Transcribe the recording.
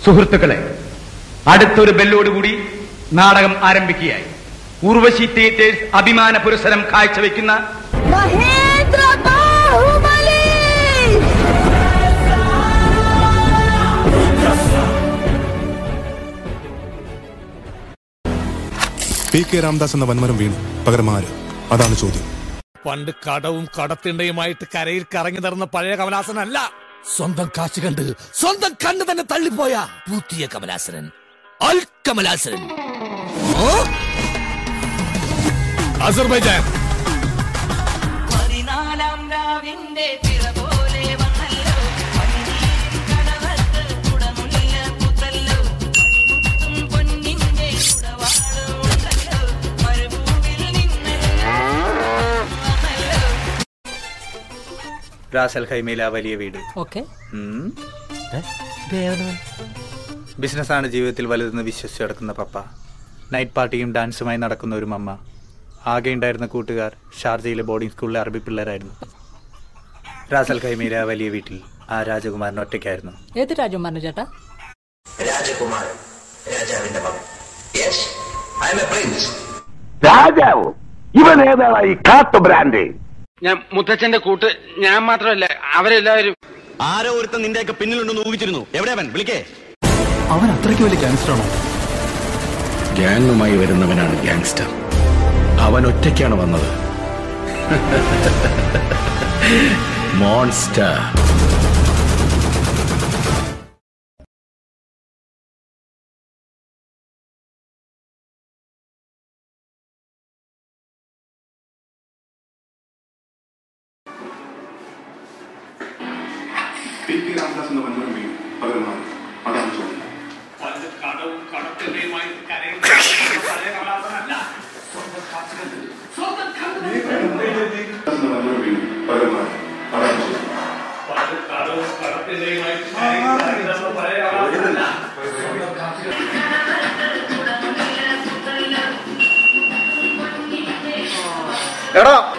സുഹൃത്തുക്കളെ, അടുത്തൊരു ബെല്ലോടുകൂടി നാടകം ആരംഭിക്കുകയായി. ഉർവശി തിയേറ്റേഴ്സ് അഭിമാന പുരസ്സരം കാഴ്ചവെക്കുന്ന PK രാമദാസ് എന്ന വൻമരം വീണു. പകരം ആര്? അതാണ് ചോദ്യം. പണ്ട് കടവും കടത്തിണ്ടയുമായിട്ട് കരയിൽ കറങ്ങി നടന്ന പഴയ കമലാസനല്ല. സ്വന്തം കാശ് കണ്ട് സ്വന്തം കണ്ണ് തന്നെ തള്ളിപ്പോയ പുതിയ കമലാസനൻ, അൽ കമലാസനൻ. അസർബൈജാൻ റാസൽ ഖൈമയിലെ ആ വലിയ വീട്. ബിസിനസ്സാണ് ജീവിതത്തിൽ വലുതെന്ന് വിശ്വസിച്ച് നടക്കുന്ന പപ്പ, നൈറ്റ് പാർട്ടിയും ഡാൻസുമായി നടക്കുന്ന ഒരു മമ്മ, ആകെ ഉണ്ടായിരുന്ന കൂട്ടുകാർ ഷാർജയിലെ ബോർഡിംഗ് സ്കൂളിലെ അറബി പിള്ളേരായിരുന്നു. റാസൽ ഖൈമയിലെ ആ വലിയ വീട്ടിൽ ആ രാജകുമാരൻ ഒറ്റയ്ക്കായിരുന്നു. ഏത് രാജകുമാരൻ ചേട്ടാ? രാജകുമാരൻ, രാജാവിന്റെ മകൻ. Yes, I am a prince. രാജാവ്? ഇവൻ ഏതാണ് ഈ കാട്ടു ബ്രാൻഡ്? ഞാൻ മുത്തച്ഛന്റെ കൂട്ട്, ഞാൻ മാത്രമല്ല അവരെല്ലാവരും. ആരോ ഒരുത്തൻ നിന്റെയൊക്കെ പിന്നിലുണ്ടെന്ന് ഊഹിച്ചിരുന്നു. എവിടെ അവൻ? വിളിക്കേ. അവൻ അത്രയ്ക്ക് വലിയ ഗാങ്സ്റ്ററാണോ? ഗ്യാങ്ങുമായി വരുന്നവനാണ് ഗ്യാങ്സ്റ്റർ. അവൻ ഒറ്റയ്ക്കാണ് വന്നത്. മോൺസ്റ്റർ. PK രാമദാസ് എന്ന വൻമരം വീണു. പകരം ആര്? അതാണ് ചോദ്യം. കടവും കടത്തിണ്ടയുമായിട്ട് കരയിൽ കറങ്ങി നടന്ന പഴയ കമലാസനല്ല. സ്വന്തം കാശ് കണ്ട് സ്വന്തം കണ്ണ് വീണു. പകരം ആര്? അതാണ് ചോദ്യം. കടവും കടത്തിണ്ടയുമായിട്ട് കരയിൽ കറങ്ങി നടന്ന പഴയ കമലാസനല്ല. സ്വന്തം കാശ് കണ്ട്. എടാ